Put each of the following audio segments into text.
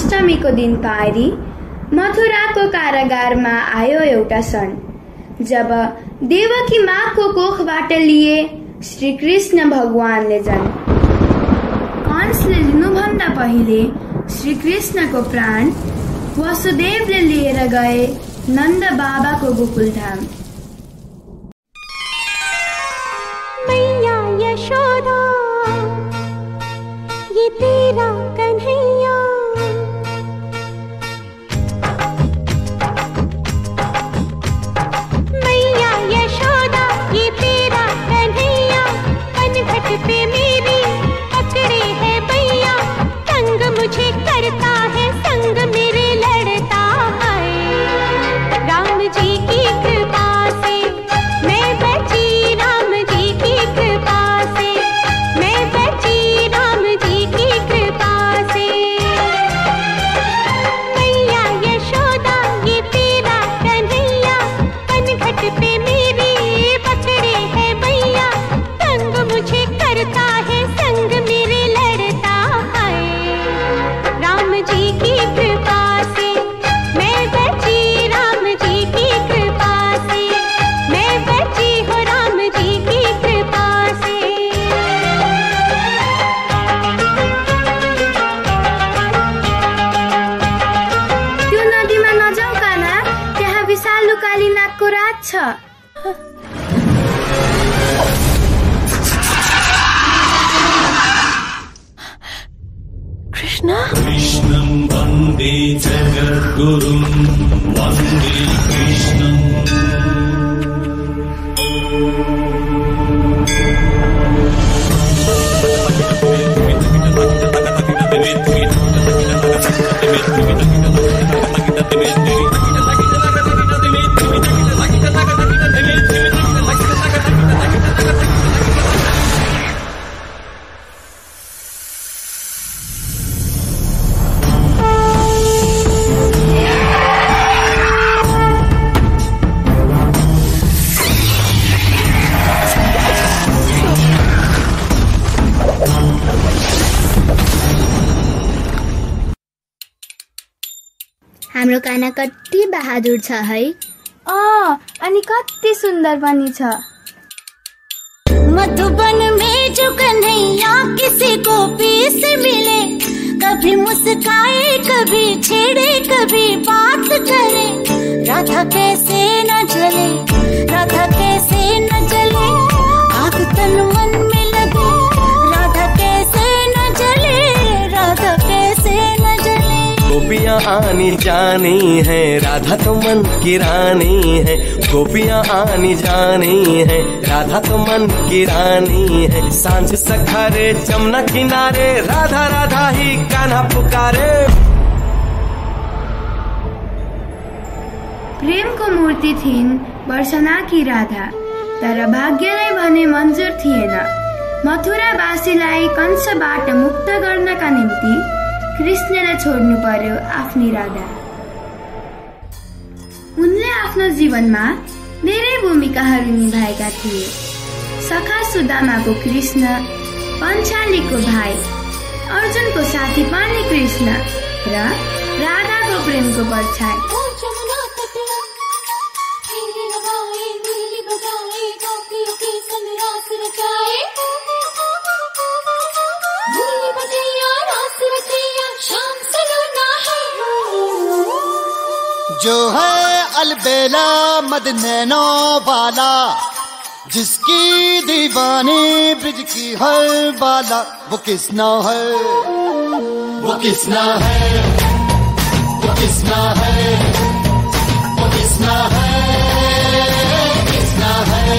अष्टमीको दिन पारी मथुराको कारागारमा आयो एउटा क्षण, जब देवकी माँको कोखबाट लिए श्री कृष्ण भगवानले जन्म। कंसले लिनुभन्दा पहिले श्री कृष्णको प्राण वसुदेवले लिएर गए नन्द बाबाको गोकुलधाम। मैया यशोदा ये तेरा कन्हैया, मैया यशोदा ये तेरा कन्हैया, पनघट पे मेरी पकड़े है भैया, संग मुझे करता है संग मेरे लड़ता है। राम जी की कृपा से मैं बची, राम जी की कृपा से मैं बची, राम जी की कृपा से। मैया यशोदा ये तेरा कन्हैया, पनघट पे मेरी पकड़े है भैया, संग मुझे करता है संग मेरे लड़ता है। राम जी की कृपा से मैं बची, राम जी की कृपा से मैं बची हो, राम जी की कृपा से। त्यो नदीमा नजाऊ काना, त्यहाँ विषालु काली नागको राज छ। कृष्ण कृष्णं वन्दे जगद्गुरुं वन्दे कृष्णम्। हाम्रो काना कति बहादुर छ है। अनि कति सुन्दर पनि छ। मधुबन में जो कन्हैया किसी गोपी से मिले, कभी मुस्काए कभी छेड़े कभी बात करे, राधा कैसे न जले, राधा कैसे न जले, आग तन मन में लगे, राधा कैसे न जले, राधा कैसे न जले। गोपियाँ आनी जानी है, राधा तो मन की रानी है, गोपियाँ आनी जानी है, राधा तो मन की रानी है। सांझ सखारे जमुना किनारे, राधा राधा ही कान्हा पुकारे। प्रेमको मूर्ति थिइन् वर्षनाकी राधा, तर भाग्यलाई भने मन्जुर थिएन। मथुरावासीलाई कंसबाट मुक्त गर्नका निम्ति कृष्णले छोड्नु पर्यो आफ्नी राधा। उनले आफ्नो जीवनमा धेरै भूमिकाहरू निभाएका थिए। सखा सुदामाको कृष्ण, पञ्चालीको भाइ, अर्जुनको साथी पनि कृष्ण र राधाको प्रेमको परछाई। जो है अलबेला मद नैनो वाला, जिसकी दीवानी ब्रिज की हर बाला, वो किसना है, वो किसना है, वो किसना है, वो किसना है, किसना है।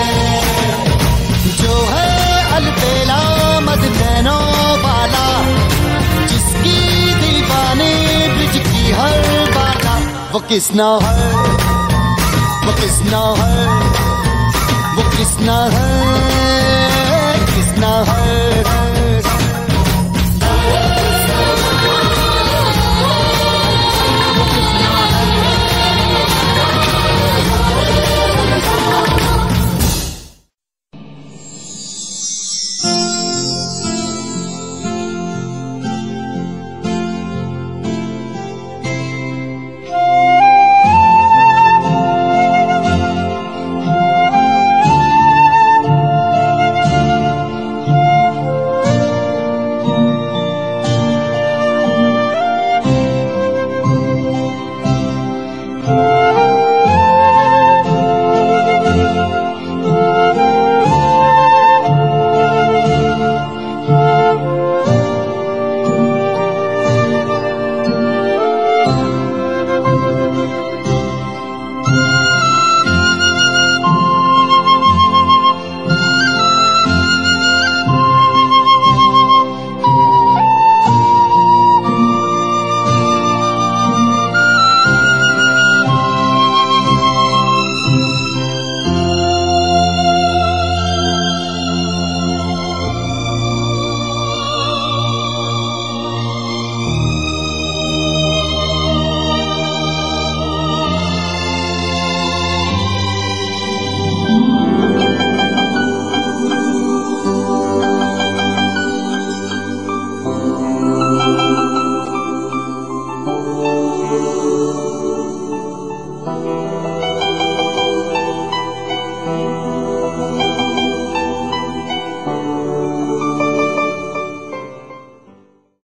जो है अलबेला मद नैनो वाला, जिसकी दीवानी ब्रिज की हर बाला, वो किसना है, वो किसना है, वो किसना है।